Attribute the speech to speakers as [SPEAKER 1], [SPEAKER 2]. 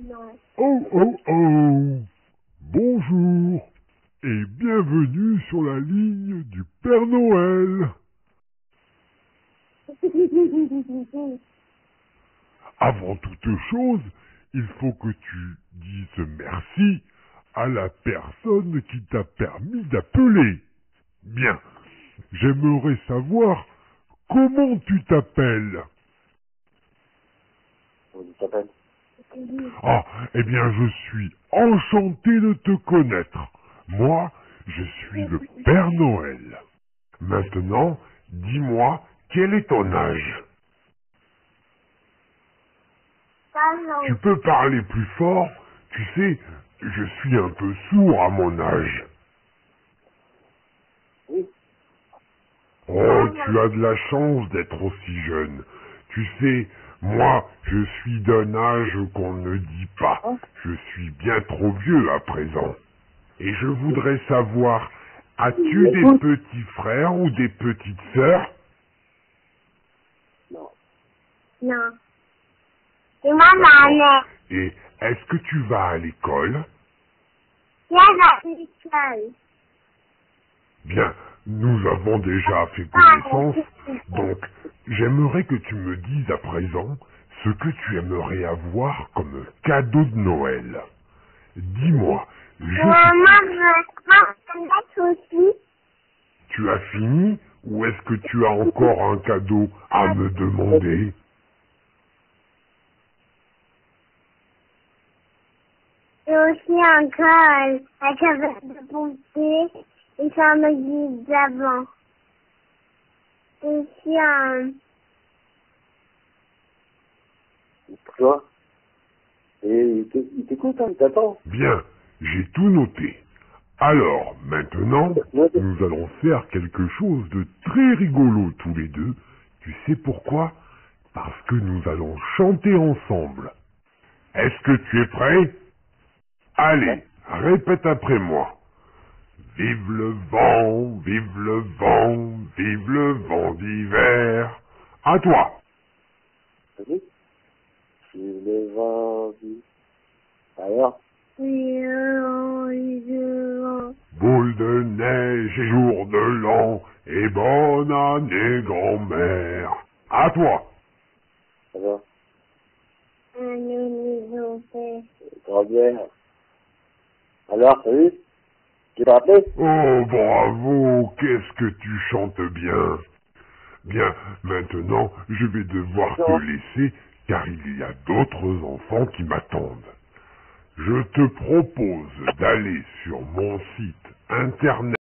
[SPEAKER 1] Oh oh oh! Bonjour et bienvenue sur la ligne du Père Noël. Avant toute chose, il faut que tu dises merci à la personne qui t'a permis d'appeler. Bien, j'aimerais savoir comment tu t'appelles.
[SPEAKER 2] Comment tu t'appelles?
[SPEAKER 1] Ah, eh bien, je suis enchanté de te connaître. Moi, je suis le Père Noël. Maintenant, dis-moi, quel est ton âge? Tu peux parler plus fort? Tu sais, je suis un peu sourd à mon âge.
[SPEAKER 2] Oui.
[SPEAKER 1] Oh, tu as de la chance d'être aussi jeune. Tu sais, moi, je suis d'un âge qu'on ne dit pas. Je suis bien trop vieux à présent. Et je voudrais savoir, as-tu des petits frères ou des petites sœurs?
[SPEAKER 2] Non.
[SPEAKER 3] Non. C'est ma mère.
[SPEAKER 1] Et est-ce que tu vas à l'école?
[SPEAKER 3] Je vais à l'école.
[SPEAKER 1] Bien, nous avons déjà fait connaissance, donc j'aimerais que tu me dises à présent ce que tu aimerais avoir comme cadeau de Noël. Dis-moi,
[SPEAKER 3] Maman, je vais mettre aussi.
[SPEAKER 1] tu as fini ou est-ce que tu as encore un cadeau à me demander?
[SPEAKER 3] Et aussi encore la caverne de pompier et ça me dit d'avant. Et aussi
[SPEAKER 2] Pour toi? Et il t'écoute, hein, il t'attend.
[SPEAKER 1] Bien, j'ai tout noté. Alors, maintenant, nous allons faire quelque chose de très rigolo tous les deux. Tu sais pourquoi? Parce que nous allons chanter ensemble. Est-ce que tu es prêt? Allez, répète après moi. Vive le vent, vive le vent, vive le vent d'hiver. À toi.
[SPEAKER 2] Vas-y. Tu le vent, alors?
[SPEAKER 1] Boule de neige et jour de l'an, et bonne année grand-mère. À toi.
[SPEAKER 2] Alors? Grand-mère. Alors, salut? Tu l'as appelé?
[SPEAKER 1] Oh, bravo, qu'est-ce que tu chantes bien. Bien, maintenant, je vais devoir te laisser, car il y a d'autres enfants qui m'attendent. Je te propose d'aller sur mon site internet